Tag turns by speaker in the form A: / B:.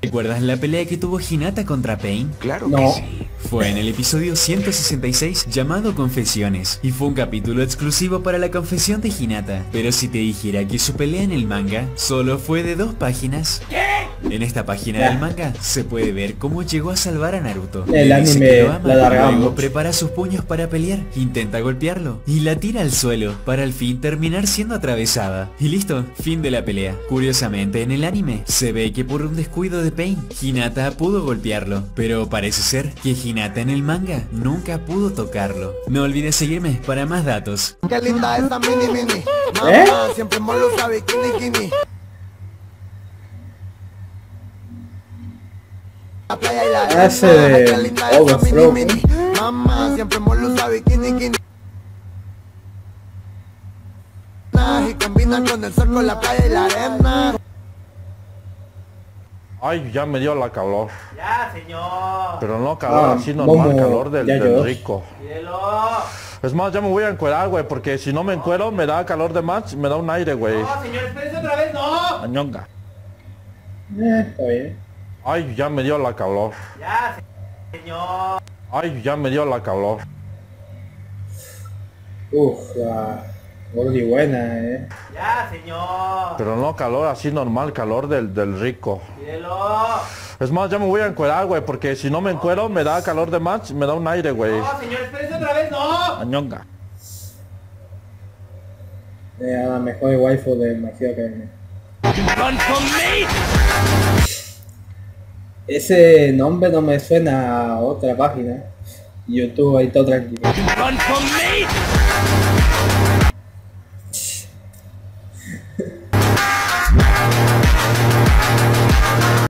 A: ¿Recuerdas la pelea que tuvo Hinata contra Pain?
B: Claro
C: No.
B: que sí.
A: Fue en el episodio 166 llamado Confesiones, y fue un capítulo exclusivo para la confesión de Hinata. Pero si te dijera que su pelea en el manga solo fue de 2 páginas. En esta página del manga se puede ver cómo llegó a salvar a Naruto.
C: El
A: Le dice
C: anime
A: que lo ama,
C: la alargaba
A: luego
C: mucho.
A: prepara sus puños para pelear, intenta golpearlo y la tira al suelo para al fin terminar siendo atravesada. Y listo, fin de la pelea. Curiosamente en el anime se ve que por un descuido de Pain, Hinata pudo golpearlo, pero parece ser que Hinata en el manga nunca pudo tocarlo. No olvides seguirme para más datos.
D: Qué linda esa mini mini.
C: ¿Eh?
D: Mamá, siempre molusa bikini bikini. La playa y la arena.
C: Ese de
D: Qué linda esa
C: Overflow,
D: mini mini. Mamá, siempre molusa bikini bikini. Y combina con el sol, con la playa y la arena.
E: Ay, ya me dio la calor.
F: Ya, señor.
E: Pero no calor así normal,
C: Momo,
E: calor
C: ya
E: del
C: lloró.
E: rico.
F: Mírelo.
E: Es más, ya me voy a encuerar, güey, porque si no me encuero me da calor de más, me da un aire, güey.
F: No, señor, espérese otra vez, no.
E: Añonga.
C: Está bien.
E: Ay, ya me dio la calor.
F: Ya, señor.
E: Ay, ya me dio la calor.
C: La gordi buena,
F: Ya, señor.
E: Pero no calor así normal, calor del rico.
F: Mírelo.
E: Es más, ya me voy a encuerar, güey, porque si no me encuero me da calor de más, me da un aire, güey.
F: No, señor, espérese otra vez, no.
E: Añonga.
C: A la mejor waifu de My Hero Academia. Ese nombre no me suena a otra página. YouTube ahí todo tranquilo.